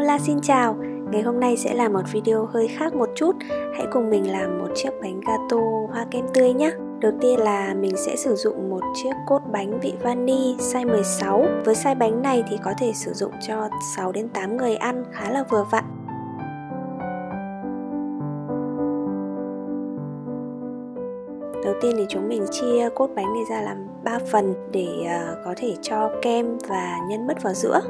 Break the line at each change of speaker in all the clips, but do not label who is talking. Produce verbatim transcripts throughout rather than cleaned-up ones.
Hola, xin chào. Ngày hôm nay sẽ là một video hơi khác một chút. Hãy cùng mình làm một chiếc bánh gato hoa kem tươi nhé. Đầu tiên là mình sẽ sử dụng một chiếc cốt bánh vị vani size mười sáu. Với size bánh này thì có thể sử dụng cho sáu đến tám người ăn, khá là vừa vặn. Đầu tiên thì chúng mình chia cốt bánh này ra làm ba phần để uh, có thể cho kem và nhân mứt vào giữa.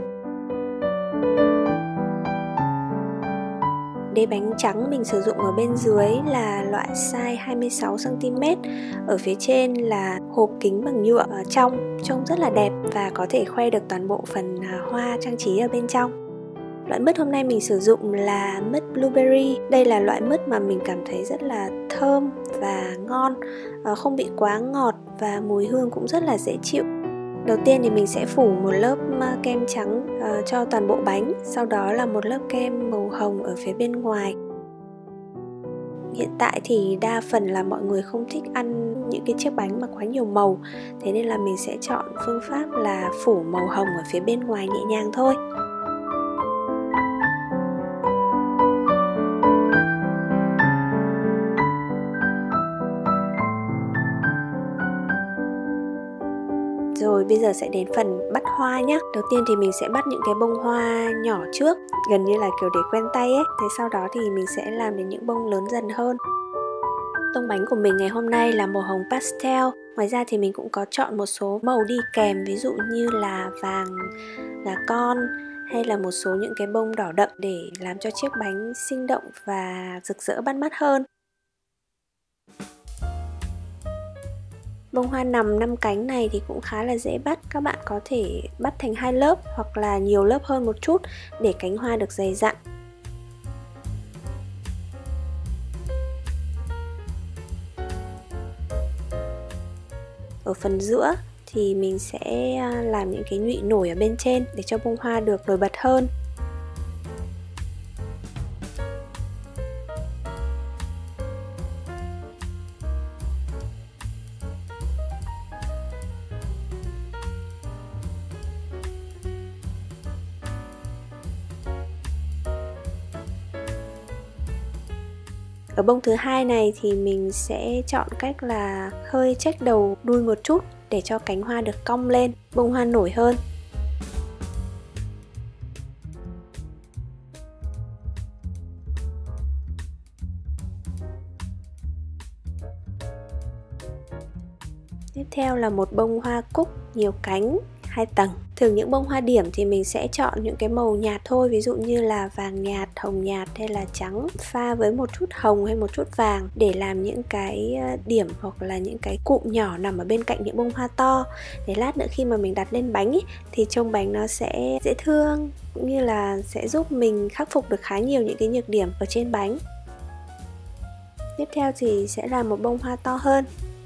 Đế bánh trắng mình sử dụng ở bên dưới là loại size hai mươi sáu xăng ti mét. Ở phía trên là hộp kính bằng nhựa ở trong, trông rất là đẹp và có thể khoe được toàn bộ phần hoa trang trí ở bên trong. Loại mứt hôm nay mình sử dụng là mứt blueberry. Đây là loại mứt mà mình cảm thấy rất là thơm và ngon, không bị quá ngọt và mùi hương cũng rất là dễ chịu. Đầu tiên thì mình sẽ phủ một lớp kem trắng uh, cho toàn bộ bánh, sau đó là một lớp kem màu hồng ở phía bên ngoài. Hiện tại thì đa phần là mọi người không thích ăn những cái chiếc bánh mà quá nhiều màu, thế nên là mình sẽ chọn phương pháp là phủ màu hồng ở phía bên ngoài nhẹ nhàng thôi. Rồi bây giờ sẽ đến phần bắt hoa nhé. Đầu tiên thì mình sẽ bắt những cái bông hoa nhỏ trước, gần như là kiểu để quen tay ấy. Thế sau đó thì mình sẽ làm đến những bông lớn dần hơn. Tông bánh của mình ngày hôm nay là màu hồng pastel. Ngoài ra thì mình cũng có chọn một số màu đi kèm, ví dụ như là vàng gà con hay là một số những cái bông đỏ đậm để làm cho chiếc bánh sinh động và rực rỡ bắt mắt hơn. Bông hoa nằm năm cánh này thì cũng khá là dễ bắt. Các bạn có thể bắt thành hai lớp hoặc là nhiều lớp hơn một chút để cánh hoa được dày dặn. Ở phần giữa thì mình sẽ làm những cái nhụy nổi ở bên trên để cho bông hoa được nổi bật hơn. Ở bông thứ hai này thì mình sẽ chọn cách là hơi chếch đầu đuôi một chút để cho cánh hoa được cong lên, bông hoa nổi hơn. Tiếp theo là một bông hoa cúc nhiều cánh hai tầng. Thường những bông hoa điểm thì mình sẽ chọn những cái màu nhạt thôi, ví dụ như là vàng nhạt, hồng nhạt hay là trắng pha với một chút hồng hay một chút vàng để làm những cái điểm hoặc là những cái cụm nhỏ nằm ở bên cạnh những bông hoa to, để lát nữa khi mà mình đặt lên bánh ý, thì trông bánh nó sẽ dễ thương, cũng như là sẽ giúp mình khắc phục được khá nhiều những cái nhược điểm ở trên bánh. Tiếp theo thì sẽ là một bông hoa to hơn.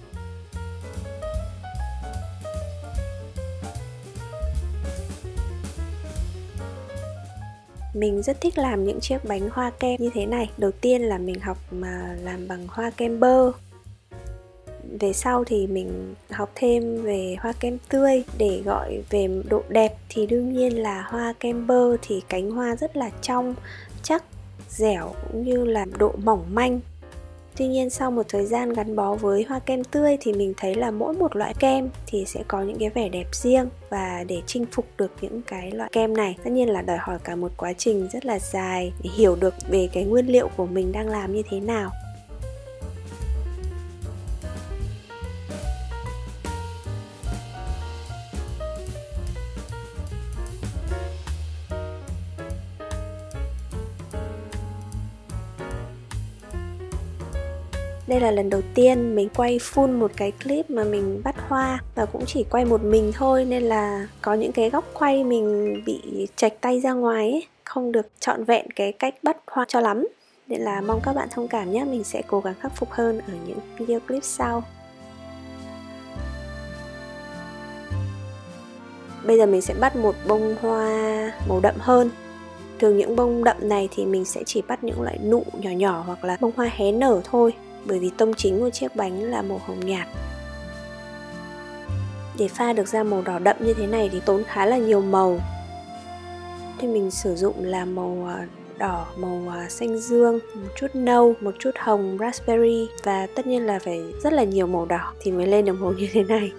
Mình rất thích làm những chiếc bánh hoa kem như thế này. Đầu tiên là mình học mà làm bằng hoa kem bơ. Về sau thì mình học thêm về hoa kem tươi. Để gọi về độ đẹp thì đương nhiên là hoa kem bơ thì cánh hoa rất là trong, chắc, dẻo cũng như là độ mỏng manh. Tuy nhiên sau một thời gian gắn bó với hoa kem tươi thì mình thấy là mỗi một loại kem thì sẽ có những cái vẻ đẹp riêng, và để chinh phục được những cái loại kem này tất nhiên là đòi hỏi cả một quá trình rất là dài để hiểu được về cái nguyên liệu của mình đang làm như thế nào. Đây là lần đầu tiên mình quay full một cái clip mà mình bắt hoa, và cũng chỉ quay một mình thôi, nên là có những cái góc quay mình bị chệch tay ra ngoài ấy, không được trọn vẹn cái cách bắt hoa cho lắm. Nên là mong các bạn thông cảm nhé, mình sẽ cố gắng khắc phục hơn ở những video clip sau. Bây giờ mình sẽ bắt một bông hoa màu đậm hơn. Thường những bông đậm này thì mình sẽ chỉ bắt những loại nụ nhỏ nhỏ hoặc là bông hoa hé nở thôi, bởi vì tông chính của chiếc bánh là màu hồng nhạt. Để pha được ra màu đỏ đậm như thế này thì tốn khá là nhiều màu. thì mình sử dụng là màu đỏ, màu xanh dương, một chút nâu, một chút hồng raspberry, và tất nhiên là phải rất là nhiều màu đỏ thì mới lên được màu như thế này.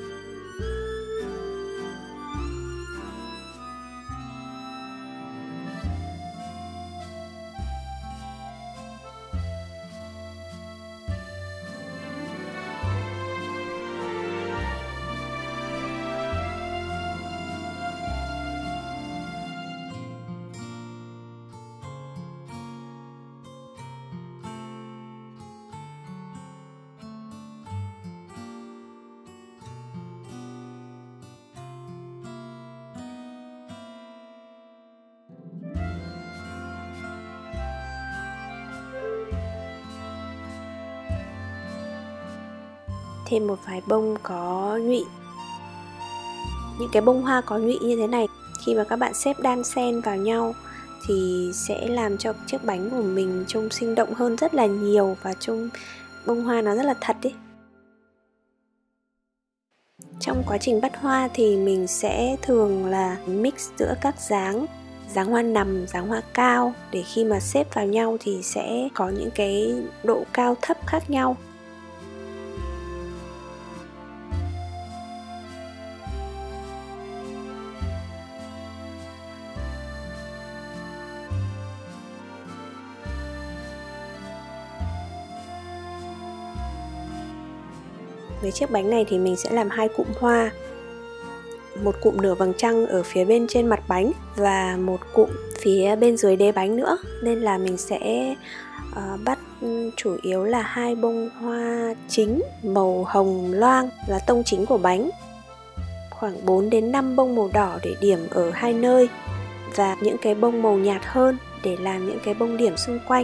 Thêm một vài bông có nhụy. Những cái bông hoa có nhụy như thế này, khi mà các bạn xếp đan xen vào nhau thì sẽ làm cho chiếc bánh của mình trông sinh động hơn rất là nhiều, và trông bông hoa nó rất là thật ấy. Trong quá trình bắt hoa thì mình sẽ thường là mix giữa các dáng, dáng hoa nằm, dáng hoa cao, để khi mà xếp vào nhau thì sẽ có những cái độ cao thấp khác nhau. Với chiếc bánh này thì mình sẽ làm hai cụm hoa, một cụm nửa vầng trăng ở phía bên trên mặt bánh và một cụm phía bên dưới đế bánh nữa, nên là mình sẽ uh, bắt chủ yếu là hai bông hoa chính màu hồng loang là tông chính của bánh, khoảng bốn đến năm bông màu đỏ để điểm ở hai nơi, và những cái bông màu nhạt hơn để làm những cái bông điểm xung quanh.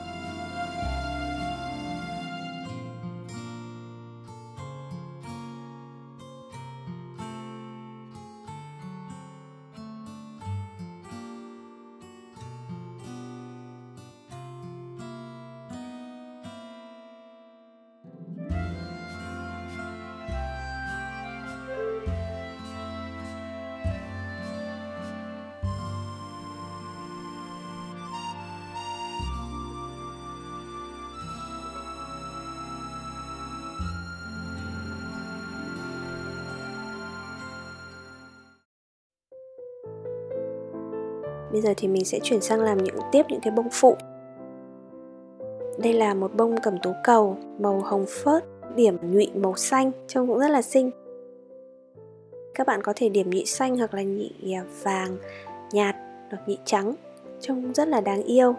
Bây giờ thì mình sẽ chuyển sang làm những tiếp những cái bông phụ. Đây là một bông cẩm tú cầu màu hồng phớt, điểm nhụy màu xanh, trông cũng rất là xinh. Các bạn có thể điểm nhụy xanh hoặc là nhụy vàng nhạt hoặc nhụy trắng, trông rất là đáng yêu.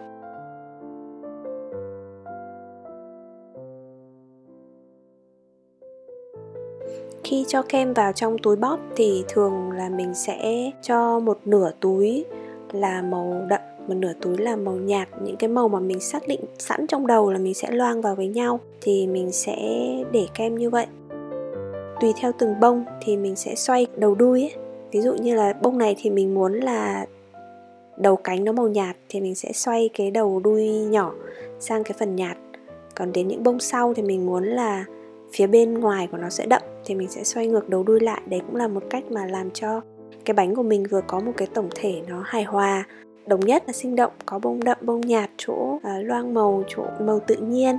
Khi cho kem vào trong túi bóp thì thường là mình sẽ cho một nửa túi là màu đậm, một nửa túi là màu nhạt. Những cái màu mà mình xác định sẵn trong đầu là mình sẽ loang vào với nhau thì mình sẽ để kem như vậy. Tùy theo từng bông thì mình sẽ xoay đầu đuôi ấy. Ví dụ như là bông này thì mình muốn là đầu cánh nó màu nhạt thì mình sẽ xoay cái đầu đuôi nhỏ sang cái phần nhạt. Còn đến những bông sau thì mình muốn là phía bên ngoài của nó sẽ đậm thì mình sẽ xoay ngược đầu đuôi lại. Đấy cũng là một cách mà làm cho cái bánh của mình vừa có một cái tổng thể nó hài hòa, đồng nhất là sinh động, có bông đậm, bông nhạt, chỗ uh, loang màu, chỗ màu tự nhiên.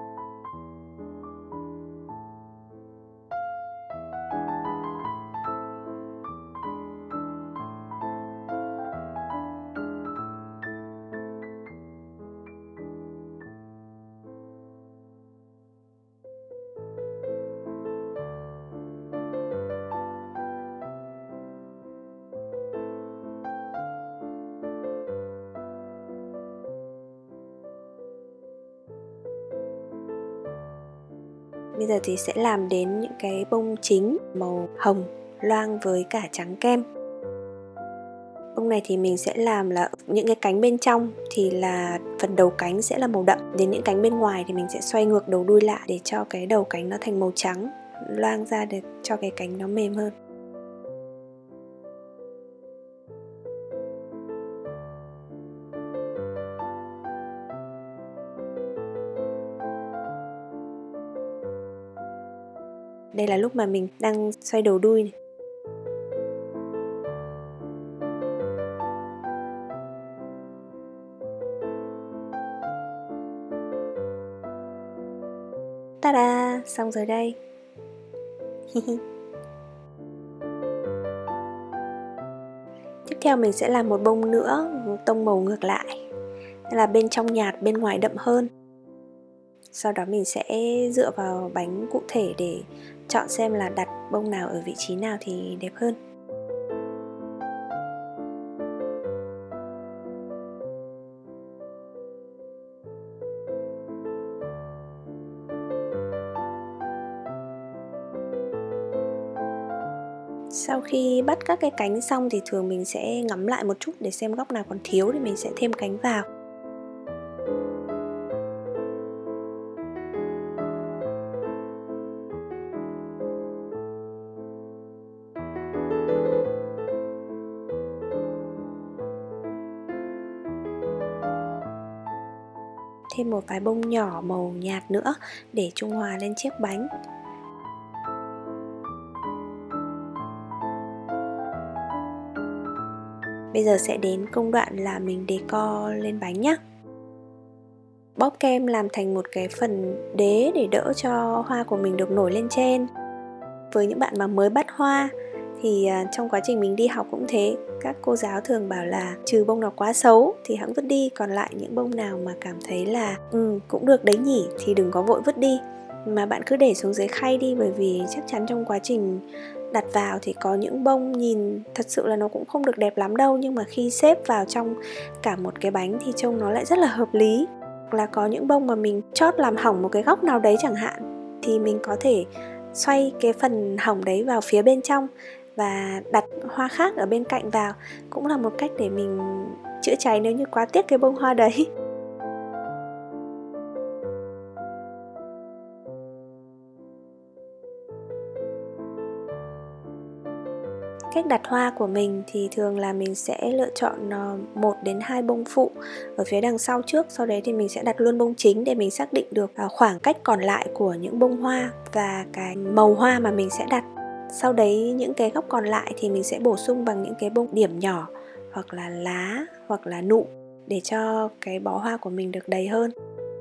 Bây giờ thì sẽ làm đến những cái bông chính màu hồng loang với cả trắng kem. Bông này thì mình sẽ làm là những cái cánh bên trong thì là phần đầu cánh sẽ là màu đậm, đến những cánh bên ngoài thì mình sẽ xoay ngược đầu đuôi lại để cho cái đầu cánh nó thành màu trắng, loang ra để cho cái cánh nó mềm hơn. Đây là lúc mà mình đang xoay đầu đuôi này. Ta-da, xong rồi đây. Tiếp theo mình sẽ làm một bông nữa, tông màu ngược lại, là bên trong nhạt, bên ngoài đậm hơn. Sau đó mình sẽ dựa vào bánh cụ thể để chọn xem là đặt bông nào ở vị trí nào thì đẹp hơn. Sau khi bắt các cái cánh xong thì thường mình sẽ ngắm lại một chút để xem góc nào còn thiếu thì mình sẽ thêm cánh vào. Thêm một vài bông nhỏ màu nhạt nữa để trung hòa lên chiếc bánh. Bây giờ sẽ đến công đoạn là mình decor lên bánh nhé. Bóp kem làm thành một cái phần đế để đỡ cho hoa của mình được nổi lên trên. Với những bạn mà mới bắt hoa thì trong quá trình mình đi học cũng thế, các cô giáo thường bảo là trừ bông nào quá xấu thì hẵng vứt đi, còn lại những bông nào mà cảm thấy là ừ, cũng được đấy nhỉ thì đừng có vội vứt đi, mà bạn cứ để xuống dưới khay đi, bởi vì chắc chắn trong quá trình đặt vào thì có những bông nhìn thật sự là nó cũng không được đẹp lắm đâu, nhưng mà khi xếp vào trong cả một cái bánh thì trông nó lại rất là hợp lý. Hoặc là có những bông mà mình chót làm hỏng một cái góc nào đấy chẳng hạn, thì mình có thể xoay cái phần hỏng đấy vào phía bên trong và đặt hoa khác ở bên cạnh vào, cũng là một cách để mình chữa cháy nếu như quá tiếc cái bông hoa đấy. Cách đặt hoa của mình thì thường là mình sẽ lựa chọn một đến hai bông phụ ở phía đằng sau trước, sau đấy thì mình sẽ đặt luôn bông chính để mình xác định được khoảng cách còn lại của những bông hoa và cái màu hoa mà mình sẽ đặt. Sau đấy những cái góc còn lại thì mình sẽ bổ sung bằng những cái bông điểm nhỏ hoặc là lá hoặc là nụ để cho cái bó hoa của mình được đầy hơn.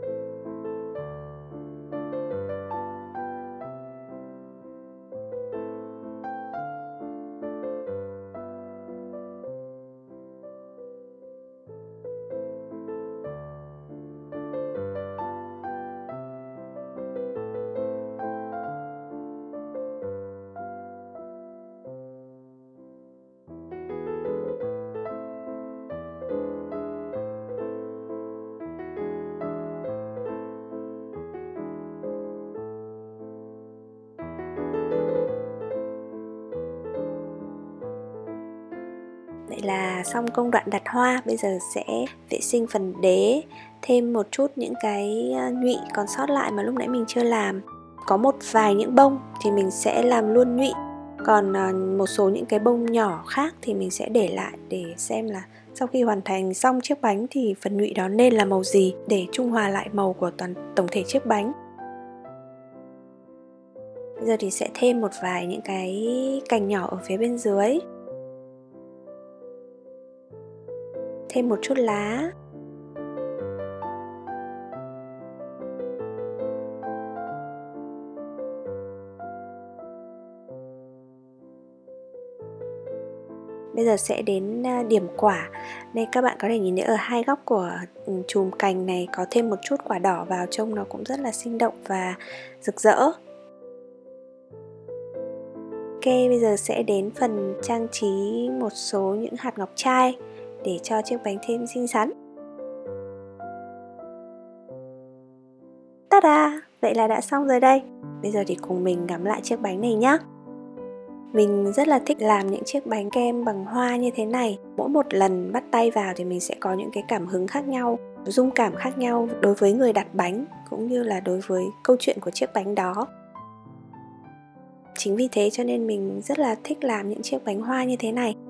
Vậy là xong công đoạn đặt hoa. Bây giờ sẽ vệ sinh phần đế, thêm một chút những cái nhụy còn sót lại mà lúc nãy mình chưa làm. Có một vài những bông thì mình sẽ làm luôn nhụy, còn một số những cái bông nhỏ khác thì mình sẽ để lại để xem là sau khi hoàn thành xong chiếc bánh thì phần nhụy đó nên là màu gì để trung hòa lại màu của toàn tổng thể chiếc bánh. Bây giờ thì sẽ thêm một vài những cái cành nhỏ ở phía bên dưới, thêm một chút lá. Bây giờ sẽ đến điểm quả. Đây các bạn có thể nhìn thấy ở hai góc của chùm cành này có thêm một chút quả đỏ vào, trông nó cũng rất là sinh động và rực rỡ. Ok, bây giờ sẽ đến phần trang trí một số những hạt ngọc trai để cho chiếc bánh thêm xinh xắn. Ta-da! Vậy là đã xong rồi đây. Bây giờ thì cùng mình ngắm lại chiếc bánh này nhé. Mình rất là thích làm những chiếc bánh kem bằng hoa như thế này. Mỗi một lần bắt tay vào thì mình sẽ có những cái cảm hứng khác nhau, rung cảm khác nhau đối với người đặt bánh cũng như là đối với câu chuyện của chiếc bánh đó. Chính vì thế cho nên mình rất là thích làm những chiếc bánh hoa như thế này.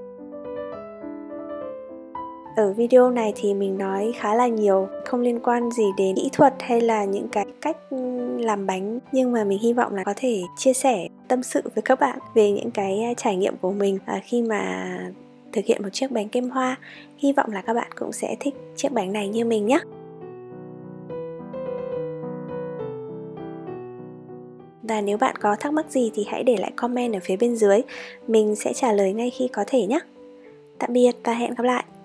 Ở video này thì mình nói khá là nhiều, không liên quan gì đến kỹ thuật hay là những cái cách làm bánh, nhưng mà mình hy vọng là có thể chia sẻ, tâm sự với các bạn về những cái trải nghiệm của mình khi mà thực hiện một chiếc bánh kem hoa. Hy vọng là các bạn cũng sẽ thích chiếc bánh này như mình nhé. Và nếu bạn có thắc mắc gì thì hãy để lại comment ở phía bên dưới, mình sẽ trả lời ngay khi có thể nhé. Tạm biệt và hẹn gặp lại.